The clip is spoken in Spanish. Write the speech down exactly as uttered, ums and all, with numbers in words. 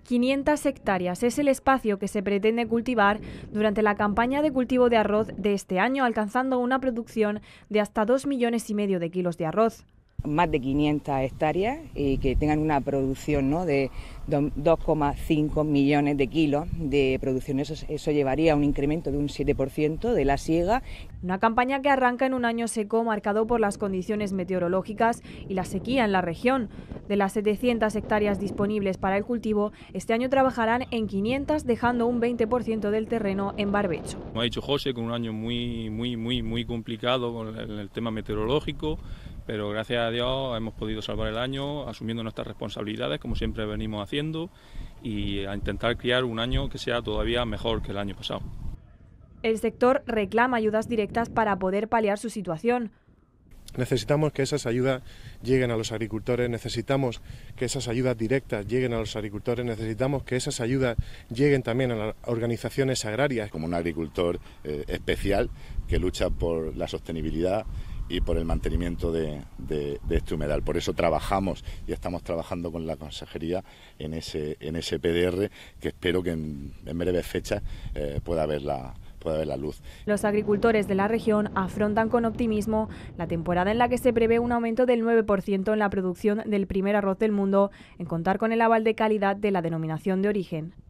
quinientas hectáreas es el espacio que se pretende cultivar durante la campaña de cultivo de arroz de este año, alcanzando una producción de hasta dos millones y medio de kilos de arroz. Más de quinientas hectáreas y que tengan una producción, ¿no?, de dos coma cinco millones de kilos de producción. Eso, eso llevaría a un incremento de un siete por ciento de la siega. Una campaña que arranca en un año seco marcado por las condiciones meteorológicas y la sequía en la región. De las setecientas hectáreas disponibles para el cultivo, este año trabajarán en quinientas, dejando un veinte por ciento del terreno en barbecho. Como ha dicho José, con un año muy, muy, muy, muy complicado con el, el tema meteorológico, pero gracias a Dios hemos podido salvar el año asumiendo nuestras responsabilidades, como siempre venimos haciendo, y a intentar criar un año que sea todavía mejor que el año pasado. El sector reclama ayudas directas para poder paliar su situación. Necesitamos que esas ayudas lleguen a los agricultores, necesitamos que esas ayudas directas lleguen a los agricultores, necesitamos que esas ayudas lleguen también a las organizaciones agrarias. Como un agricultor eh, especial que lucha por la sostenibilidad y por el mantenimiento de, de, de este humedal. Por eso trabajamos y estamos trabajando con la Consejería en ese, en ese P D R, que espero que en, en breves fechas eh, pueda haber la puede haber la luz. Los agricultores de la región afrontan con optimismo la temporada en la que se prevé un aumento del nueve por ciento en la producción del primer arroz del mundo, en contar con el aval de calidad de la denominación de origen.